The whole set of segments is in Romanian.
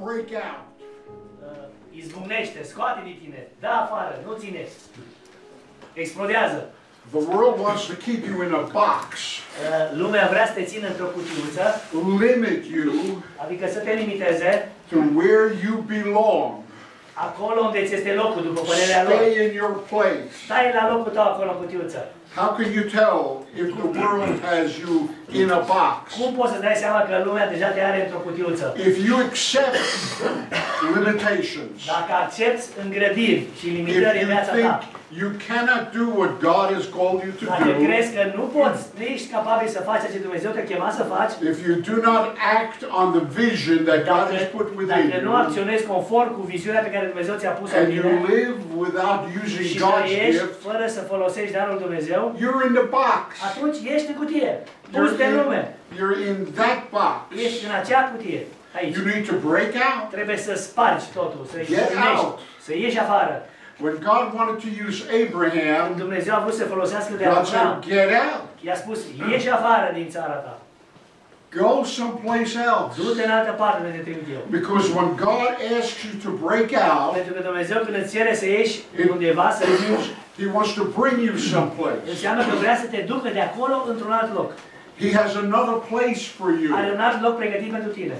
break out. Izbucnește, scoate din tine, dă afară, nu ține. Explodează. The world wants to keep you in a box. Lumea vrea să te țină într-o cutiuță, Limit you adică să te limiteze to where you belong. acolo unde ți este locul, după părerea lor. Stay in your place. Stai la locul tău acolo în cutiuță. How can you tell if the world has you in a box? Cum poți să dai seama că lumea deja te are într-o cutiuță? If you accept limitations, Dacă accepti îngrădiri și limitări în if you viața think ta, you cannot do what God has called you to dacă do, crezi că nu poți, nu ești capabil să faci ce Dumnezeu te chema să faci, if you do not act on the vision that God has put within dacă nu you, acționezi conform cu viziunea pe care Dumnezeu ți-a pus-o în and you tine live without using și God's trăiești gift, fără să folosești darul Dumnezeu, you're in the box. atunci ești în cutie. Pus de lume. You're in that box. Ești în acea cutie. Aici. You need to break out. Trebuie să spargi totul, să ieși, Get out. să ieși afară. When God wanted to use Când Abraham, Dumnezeu a vrut să folosească de God Abraham, said, get out. i-a spus, ieși afară din țara ta. Go someplace else. Du-te în altă parte unde te trimit eu. Because when God asks you to break out, Pentru că Dumnezeu când îți cere să ieși undeva, să ieși, He wants to bring you someplace. înseamnă că vrea să te ducă de acolo într-un alt loc. He has another place for you. Are un alt loc pregătit pentru tine.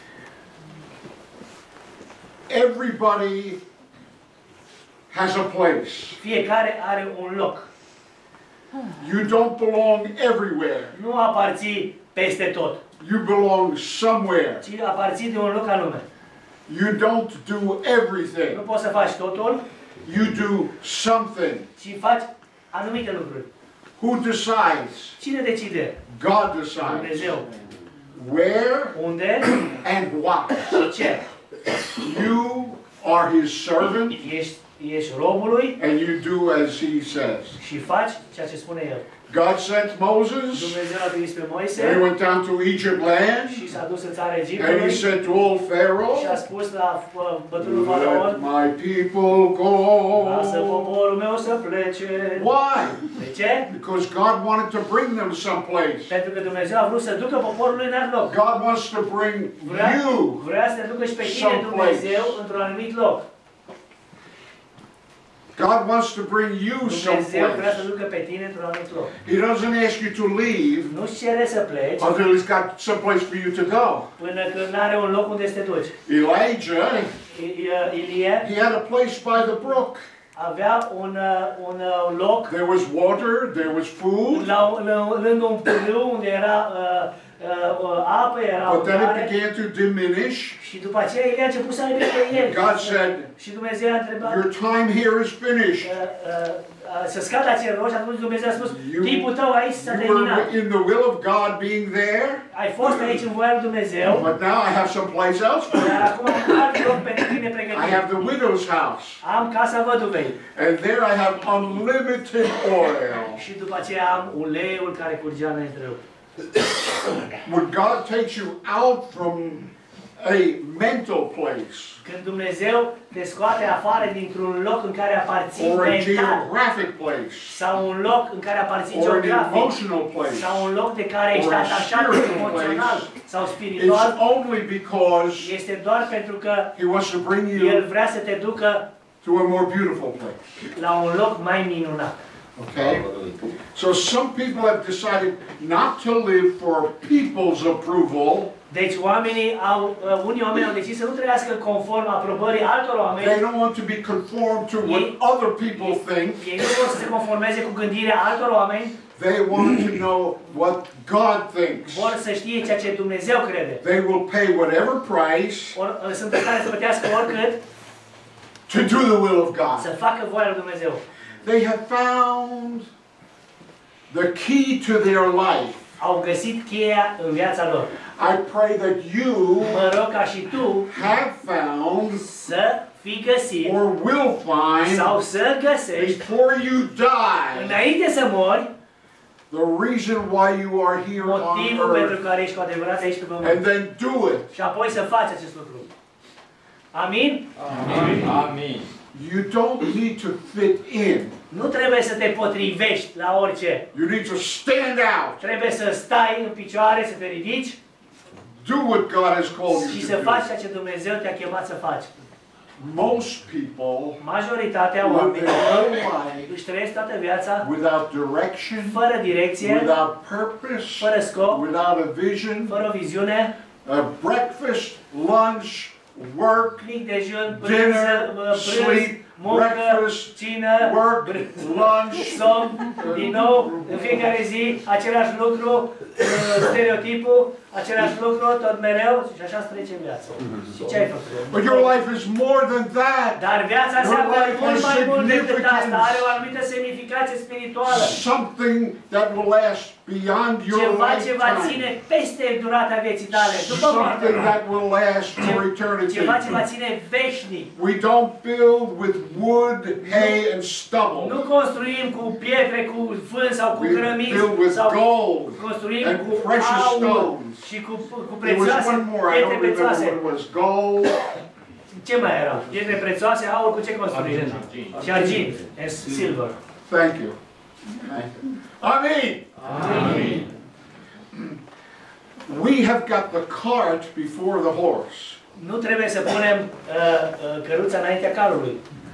Everybody has a place. Fiecare are un loc. You don't belong everywhere. Nu aparții peste tot, You belong somewhere. ci aparții de un loc anume. You don't do Nu everything. poți să faci totul, You do something. ci faci anumite lucruri. Who decides? Cine decide? God decides. Dumnezeu. Where Unde and what. și ce? You are His servant Ești robului and you do as He says. și faci ceea ce spune El. God sent Moses Dumnezeu a trimis pe and He Moise went down to Egypt land și s-a dus în țara and He Egiptului said to old Pharaoh, și a spus la bătrânul Faraon, let my people go. lasă poporul meu să plece. Why? De ce? Because God wanted to bring them someplace. Pentru că Dumnezeu a vrut să ducă poporul în alt loc. God wants to bring you. Vrea să te ducă și pe tine Dumnezeu într-un anumit loc. God wants to bring you Dumnezeu vrea să someplace. ducă pe tine într-un anumit loc. He doesn't ask you to leave Nu-ți cere să pleci until He's got someplace for you to go. până când n-are un loc unde să te duci. Elijah, Ilie he had a place by the brook. avea un loc There was water, there was food, lângă un pârâu unde era apă, era but then it mare. began to diminish. Și după aceea Ilie a început să aibă pe el. God said, Și Dumnezeu a întrebat your time here is finished. să scadă acel loc și atunci Dumnezeu a spus, timpul tău aici s-a You terminat. were in the will of God being there, Ai fost aici în voia lui Dumnezeu, but now I have someplace else for dar you. acum am alt loc pentru tine I pregătit. have the widow's house, Am casa văduvei and there I have unlimited oil. și după aceea am uleiul care curgea înainte râu. When God takes you out from a mental place Când Dumnezeu te scoate afară dintr-un loc în care aparții or a mental, geographic place sau un loc în care aparții or an geografic, emotional place, sau un loc de care ești or a atașat spiritual emoțional place, sau it's spiritual, only because este doar pentru că He wants to bring El you vrea să te ducă to a more beautiful place. la un loc mai minunat. Okay? So some people have decided not to live for people's approval. Deci unii oameni au decis să nu trăiască conform aprobării altor They oameni. don't want to be conformed to what other people think. Ei nu vor să se conformeze cu gândirea altor oameni. They want to know what God thinks. Vor să știe ceea ce Dumnezeu crede. They will pay whatever price Sunt în stare să plătească oricât to do the will of God. să facă voia lui Dumnezeu. They have found the key to their life. Au găsit cheia în viața lor. I pray that you Mă rog ca și tu have found să fii găsit or will find sau să găsești before you die înainte să mori the reason why you are here on motivul pentru earth, care ești cu adevărat aici pe and pământ. then do it. Și apoi să faci acest lucru. Amin? Amin. Amin. You don't need to fit in. Nu trebuie să te potrivești la orice. You need to stand out. Trebuie să stai în picioare, să te ridici, do what God has called și you să to do. faci ceea ce Dumnezeu te-a chemat să faci. Most people Majoritatea live oamenilor their whole life își trăiesc toată viața without direction, fără direcție, without purpose, fără scop, without a vision, fără o viziune, breakfast, lunch, work, mic dejun, dinner, prânz, sleep, muncă, breakfast, cină, work, lunch, somn, din nou, în fiecare zi, același lucru, stereotipul, același lucru, tot mereu, și așa îți trece viața. Și ce ai făcut? but your life is more than that. Dar viața înseamnă Your life mult has mai mult decât asta, significance. are o anumită semnificație spirituală. Something that will last beyond your Ceva ce va lifetime. ține peste durata vieții tale, după moarte. Something that will last for eternity. Ceva ce va ține veșnic. We don't build with wood, hay, and Nu stubble. construim cu pietre, cu fân sau cu We cărămizi, build with sau gold construim and cu precious aur stones. și cu There was prețioase, one more, I pietre don't remember prețioase. what it was. Gold. Ce mai era? Pietre prețioase, aur cu ce construim? Și argint, and silver. Thank you. Amen. Amen. We have got the cart before the horse. Nu trebuie să punem căruța înaintea carului.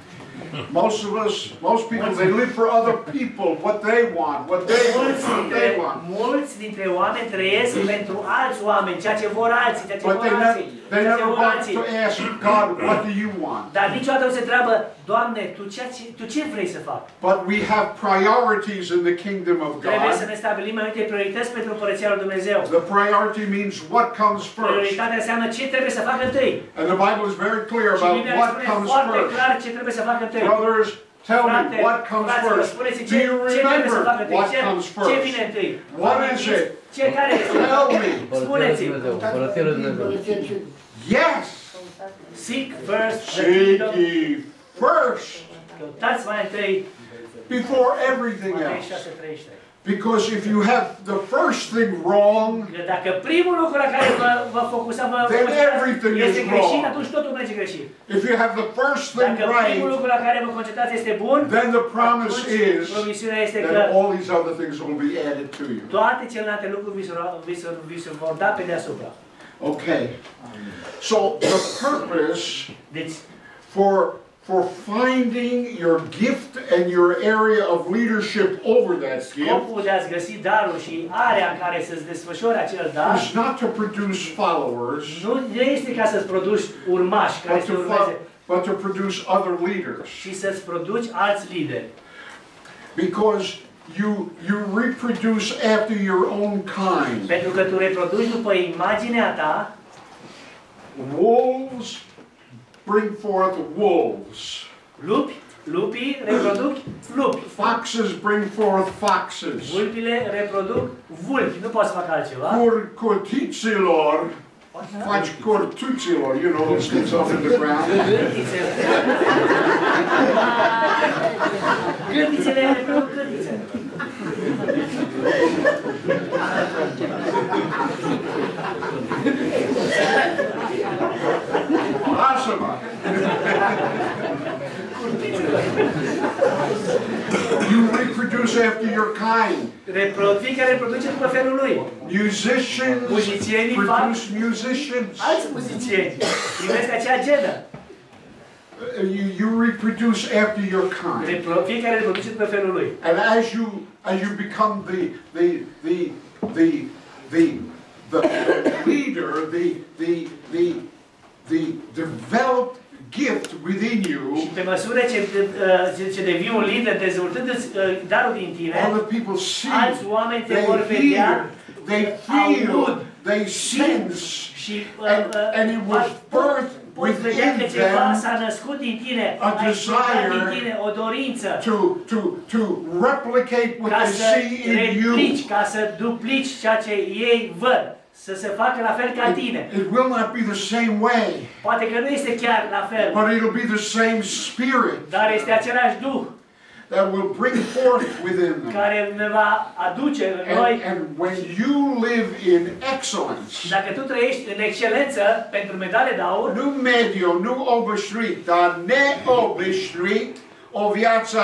Most people, they live for other people, what they want, what they want. Mulți dintre oameni trăiesc pentru alți oameni, ceea ce vor alții, ceea ce But vor they alții, they ceea ce never vor bother alții. to ask God, what do you want? Dar niciodată nu se întreabă, Doamne, tu ce vrei să fac? But we have priorities in the kingdom of Trebuie să God. ne stabilim mai multe priorități pentru Împărăția lui Dumnezeu. The priority means what comes first. Prioritatea înseamnă ce trebuie să facă întâi. And the Bible is very clear Și about Biblia what spune comes foarte first. clar ce trebuie să facă întâi. Brothers, tell me Frate, what comes fraților, first. spuneți Do you ce trebuie să facă remember întâi? what comes Ce vine first? întâi? What Vă is amintiți? it? Ce care este? Tell me. Spuneți-mi. Împărăția lui Dumnezeu. Yes. Seek first the Seek kingdom. ye first Căutați mai întâi before everything Matei else. 6:33. Because if you have the first thing wrong, Că dacă primul lucru la care vă focusați, Then everything este is greșit, wrong. atunci totul merge greșit. if you have the first thing Dacă primul right, lucru la care vă concentrați este bun, then the promise atunci is promisiunea este că that all these other things will be added to you. toate celelalte lucruri vi se vor da pe deasupra. Okay. So the purpose Deci, for finding your gift and your area of leadership over that gift scopul de a-ți găsi darul și area în care să-ți desfășori acel dar, is not to produce followers, nu este ca să-ți produci urmași care but să urmeze, but to produce other leaders. ci să-ți produci alți lideri. Because you reproduce after your own kind. Pentru că tu reproduci după imaginea ta, Wolves bring forth wolves. lupii reproduc lupi. Foxes bring forth foxes. Vulpile reproduc vulpi, nu poți să fac altceva. Curtiților faci curtuților, you know, those things off in the ground. Gârdițele reproduc gârdițe. Lasă-mă! You reproduce after your kind. Fiecare reproduce după felul lui. Musicians Muzicienii produce musicians. Alți muzicieni primesc acea genă. You reproduce after your kind. Fiecare reproduce după felul lui. And as you become the leader, the developed gift within Și you, pe măsură ce devii un lider, dezvoltându-ți darul din tine, other people see, alți oameni te they vor vedea, hear, they feel, aud, they sense, și and it was birthed poți vedea că within ceva them s-a născut din tine, a a ieșit din desire tine o dorință to replicate what ca they să see in you. replici, ca să duplici ceea ce ei văd, să se facă la fel ca tine. It will not be the same way, Poate că nu este chiar la fel, but it'll be the same spirit dar este același Duh that will bring forth within them. care ne va aduce în noi. And when you live in excellence, Și dacă tu trăiești în excelență pentru medale de aur, nu mediu, nu obișnuit, dar neobișnuit, o viață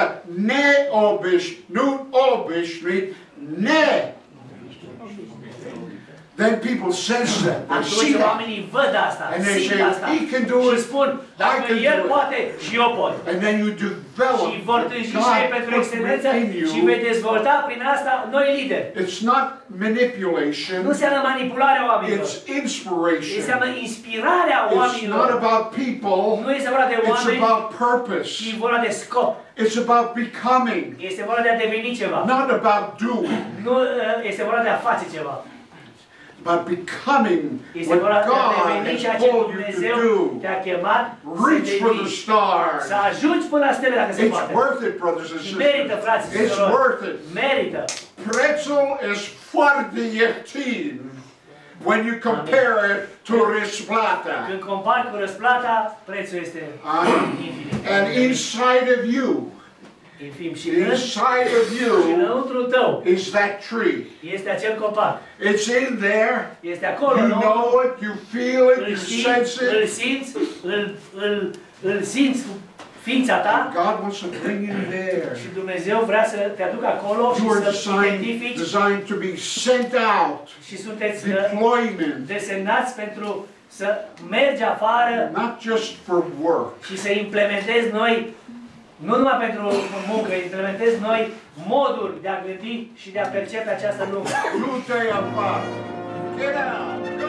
nu obișnuit, then people sense that. They see Atunci that. oamenii văd asta, And they simt say, asta "He can do și it, spun, dacă I can El do it." poate și eu pot. And then you develop Și vor what tânji God și ei pentru put excelență within și you. vei dezvolta prin asta noi lideri. It's not manipulation. Nu înseamnă manipularea oamenilor. It's inspiration. Înseamnă inspirarea It's not oamenilor. about people. Nu este vorba de It's oameni, about purpose. ci vorba de scop. It's about becoming, Este vorba de a deveni ceva. not about doing. Nu este vorba de a face ceva. About becoming Este what vorba de a God deveni has ceea ce told you Dumnezeu to do. te-a chemat să Reach for the devii. stars. Să ajungi până la stele dacă se It's poate. worth it, brothers and Și merită, sisters. frați și It's surori. worth it. Merită. Prețul is foarte ieftin when you compare it to răsplata. Când compari cu răsplata, prețul este infinit. And inside of you, Infim. Și inside of you înăuntru tău is that tree. este acel copac. It's in there. Este acolo, You nu? know it, you feel it, Îl you știi, sense îl it. simți, îl simți cu ființa ta God wants to bring you there. și Dumnezeu vrea să te aducă acolo și You are să identifici designed to be sent out, și sunteți deployment, desemnați pentru să mergi afară not just for work. și să implementezi noi, nu numai pentru muncă, implementezi noi moduri de a gândi și de a percepe această lume. Nu te afară. Get out. Go.